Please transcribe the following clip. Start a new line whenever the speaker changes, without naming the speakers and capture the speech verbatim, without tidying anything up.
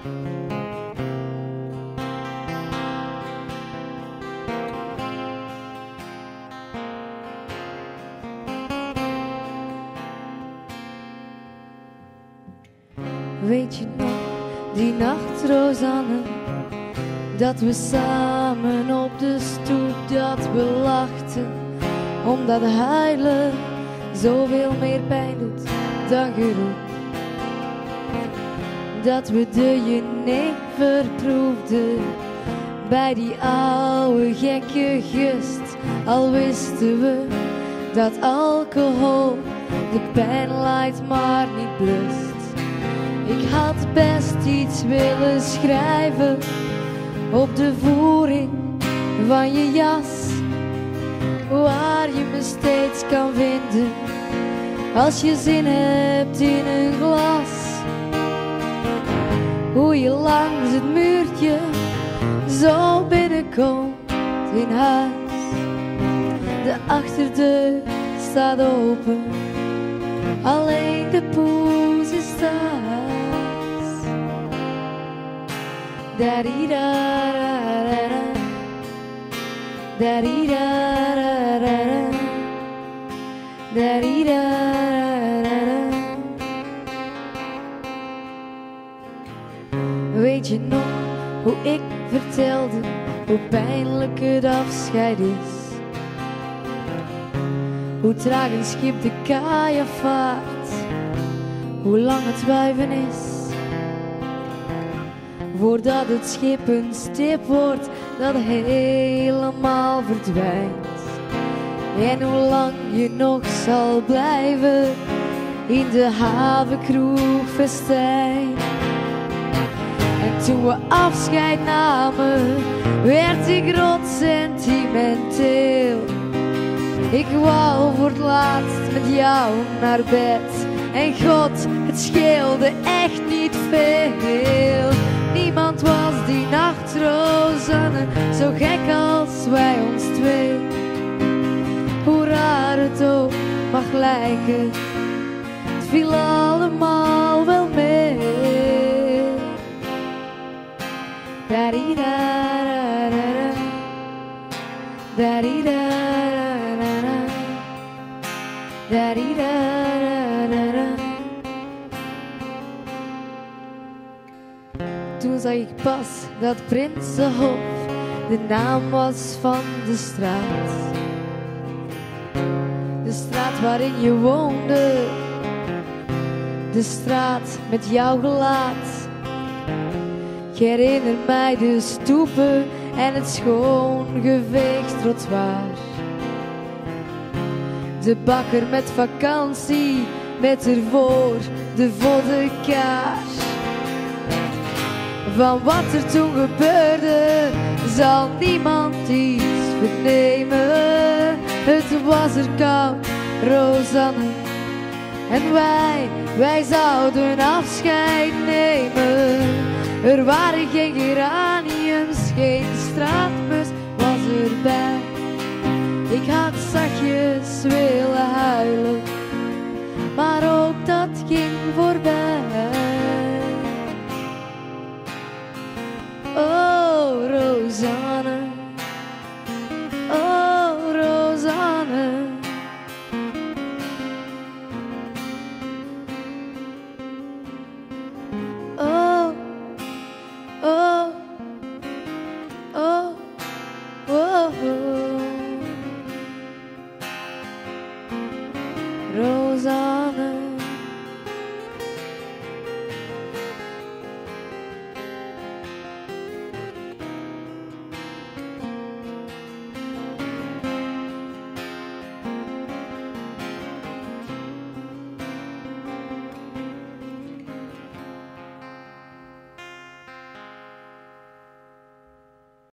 Weet je nog, die nacht, Rosanne, dat we samen op de stoep, dat we lachten, omdat huilen zoveel meer pijn doet dan geroep. Dat we de jenever proefden bij die oude gekke gust, al wisten we dat alcohol de pijn lijdt maar niet blust. Ik had best iets willen schrijven op de voering van je jas, waar je me steeds kan vinden als je zin hebt in een glas. Hoe je langs het muurtje zo binnenkomt in huis. De achterdeur staat open, alleen de poes is thuis. Da-di-da-da-da-da, da-di-da-da-da-da, da-di-da-da-da-da. Weet je nog hoe ik vertelde hoe pijnlijk het afscheid is? Hoe traag een schip de kaai vaart, hoe lang het wuiven is, voordat het schip een stip wordt dat helemaal verdwijnt. En hoe lang je nog zal blijven in de havenkroeg festijn. En toen we afscheid namen, werd ik rot sentimenteel. Ik wou voor het laatst met jou naar bed. En God, het scheelde echt niet veel. Niemand was die nacht, Rosanne, zo gek als wij ons twee. Hoe raar het ook mag lijken, het viel allemaal wel mee. Da-di-da-da-da-da, da-di-da-da-da-da, da-di-da-da-da-da. Toen zag ik pas dat Prinsenhof de naam was van de straat. De straat waarin je woonde, de straat met jouw gelaat. Ik herinner mij de stoepen en het schoongeveegd trottoir. De bakker met vakantie, met ervoor de voddenkaars. Van wat er toen gebeurde, zal niemand iets vernemen. Het was er koud, Rosanne, en wij, wij zouden afscheid nemen. Er waren geen geraniums, geen straatmus was erbij. Ik had zachtjes willen huilen, maar ook dat ging voorbij. Oh, Rosanne, oh, Rosanne. Oh, oh, oh, oh, oh. Rosanne.